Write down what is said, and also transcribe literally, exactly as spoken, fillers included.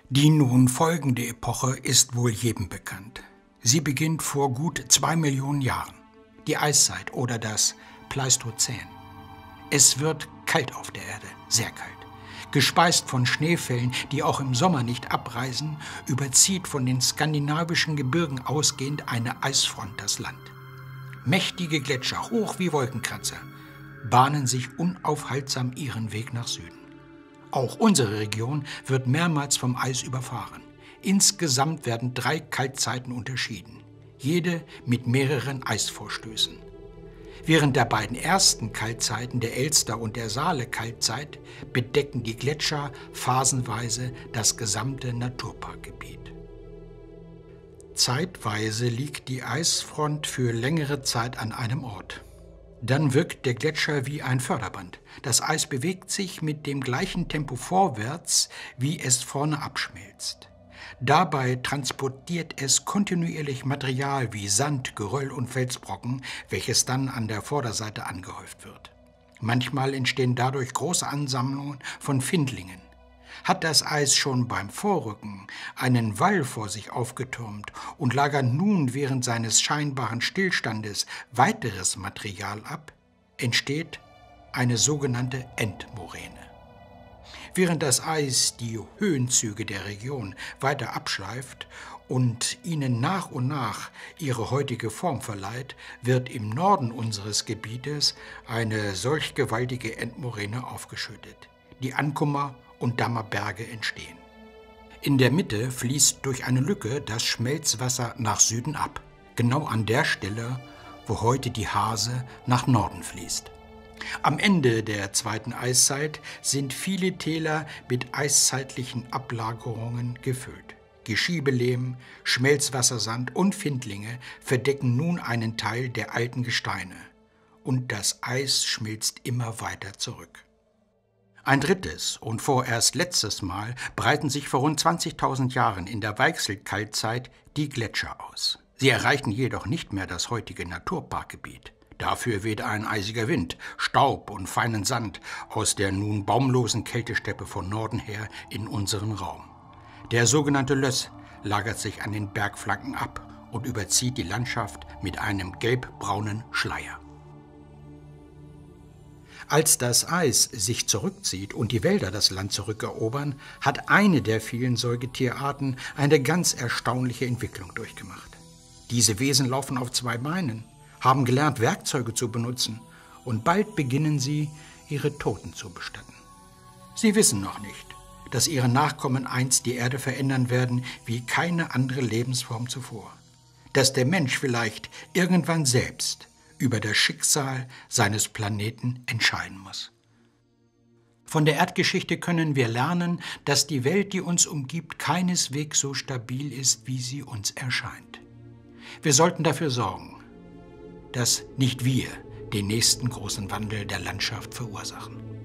Die nun folgende Epoche ist wohl jedem bekannt. Sie beginnt vor gut zwei Millionen Jahren, die Eiszeit oder das Pleistozän. Es wird kalt auf der Erde, sehr kalt. Gespeist von Schneefällen, die auch im Sommer nicht abreißen, überzieht von den skandinavischen Gebirgen ausgehend eine Eisfront das Land. Mächtige Gletscher, hoch wie Wolkenkratzer, bahnen sich unaufhaltsam ihren Weg nach Süden. Auch unsere Region wird mehrmals vom Eis überfahren. Insgesamt werden drei Kaltzeiten unterschieden, jede mit mehreren Eisvorstößen. Während der beiden ersten Kaltzeiten, der Elster- und der Saale-Kaltzeit, bedecken die Gletscher phasenweise das gesamte Naturparkgebiet. Zeitweise liegt die Eisfront für längere Zeit an einem Ort. Dann wirkt der Gletscher wie ein Förderband. Das Eis bewegt sich mit dem gleichen Tempo vorwärts, wie es vorne abschmilzt. Dabei transportiert es kontinuierlich Material wie Sand, Geröll und Felsbrocken, welches dann an der Vorderseite angehäuft wird. Manchmal entstehen dadurch große Ansammlungen von Findlingen. Hat das Eis schon beim Vorrücken einen Wall vor sich aufgetürmt und lagert nun während seines scheinbaren Stillstandes weiteres Material ab, entsteht eine sogenannte Endmoräne. Während das Eis die Höhenzüge der Region weiter abschleift und ihnen nach und nach ihre heutige Form verleiht, wird im Norden unseres Gebietes eine solch gewaltige Endmoräne aufgeschüttet. Die Ankummer und Dammerberge entstehen. In der Mitte fließt durch eine Lücke das Schmelzwasser nach Süden ab, genau an der Stelle, wo heute die Hase nach Norden fließt. Am Ende der zweiten Eiszeit sind viele Täler mit eiszeitlichen Ablagerungen gefüllt. Geschiebelehm, Schmelzwassersand und Findlinge verdecken nun einen Teil der alten Gesteine. Und das Eis schmilzt immer weiter zurück. Ein drittes und vorerst letztes Mal breiten sich vor rund zwanzigtausend Jahren in der Weichsel-Kaltzeit die Gletscher aus. Sie erreichen jedoch nicht mehr das heutige Naturparkgebiet. Dafür weht ein eisiger Wind, Staub und feinen Sand aus der nun baumlosen Kältesteppe von Norden her in unseren Raum. Der sogenannte Löss lagert sich an den Bergflanken ab und überzieht die Landschaft mit einem gelbbraunen Schleier. Als das Eis sich zurückzieht und die Wälder das Land zurückerobern, hat eine der vielen Säugetierarten eine ganz erstaunliche Entwicklung durchgemacht. Diese Wesen laufen auf zwei Beinen, haben gelernt, Werkzeuge zu benutzen, und bald beginnen sie, ihre Toten zu bestatten. Sie wissen noch nicht, dass ihre Nachkommen einst die Erde verändern werden wie keine andere Lebensform zuvor. Dass der Mensch vielleicht irgendwann selbst über das Schicksal seines Planeten entscheiden muss. Von der Erdgeschichte können wir lernen, dass die Welt, die uns umgibt, keineswegs so stabil ist, wie sie uns erscheint. Wir sollten dafür sorgen, dass nicht wir den nächsten großen Wandel der Landschaft verursachen.